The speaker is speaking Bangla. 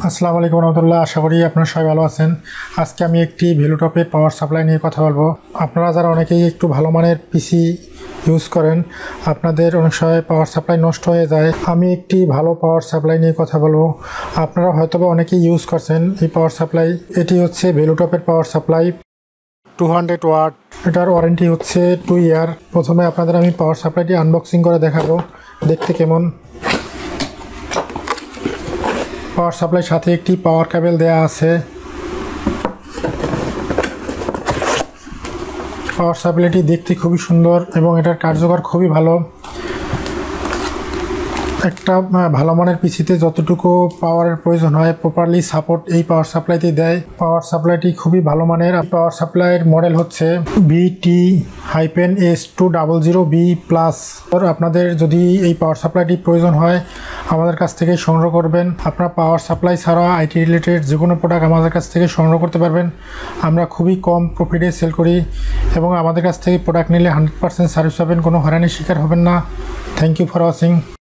আসসালামু আলাইকুম রহমতুল্লাহ। আশা করি আপনারা সবাই ভালো আছেন। আজকে আমি একটি ভ্যালুটপের পাওয়ার সাপ্লাই নিয়ে কথা বলবো। আপনারা যারা অনেকেই একটু ভালো মানের পিসি ইউজ করেন, আপনাদের অনেক সময় পাওয়ার সাপ্লাই নষ্ট হয়ে যায়। আমি একটি ভালো পাওয়ার সাপ্লাই নিয়ে কথা বলবো। আপনারা হয়তোবা অনেকেই ইউজ করছেন এই পাওয়ার সাপ্লাই। এটি হচ্ছে ভ্যালুটপের পাওয়ার সাপ্লাই 200 ওয়াট। এটার ওয়ারেন্টি হচ্ছে 2 ইয়ার। প্রথমে আপনাদের আমি পাওয়ার সাপ্লাইটি আনবক্সিং করে দেখাবো দেখতে কেমন। পাওয়ার সাপ্লাই সাথে একটি পাওয়ার কেবল দেয়া আছে। পাওয়ার সাপ্লাইটি দেখতে খুবই সুন্দর এবং এটার কার্যকর খুবই ভালো। একটা ভালো মানের পিসিতে যতটুকু পাওয়ারের প্রয়োজন হয় প্রপারলি সাপোর্ট এই পাওয়ার সাপ্লাইটি দেয়। পাওয়ার সাপ্লাইটি খুবই ভালো মানের। পাওয়ার সাপ্লাইয়ের মডেল হচ্ছে BT-S200B+। আপনাদের যদি এই পাওয়ার সাপ্লাইটি প্রয়োজন হয় আমাদের কাছ থেকে সংগ্রহ করবেন। আপনারা পাওয়ার সাপ্লাই ছাড়া আইটি রিলেটেড যে কোনো প্রোডাক্ট আমাদের কাছ থেকে সংগ্রহ করতে পারবেন। আমরা খুবই কম প্রফিটে সেল করি এবং আমাদের কাছ থেকে প্রোডাক্ট নিলে 100% সার্ভিস পাবেন, কোনো হয়রানির শিকার হবেন না। Thank you for watching.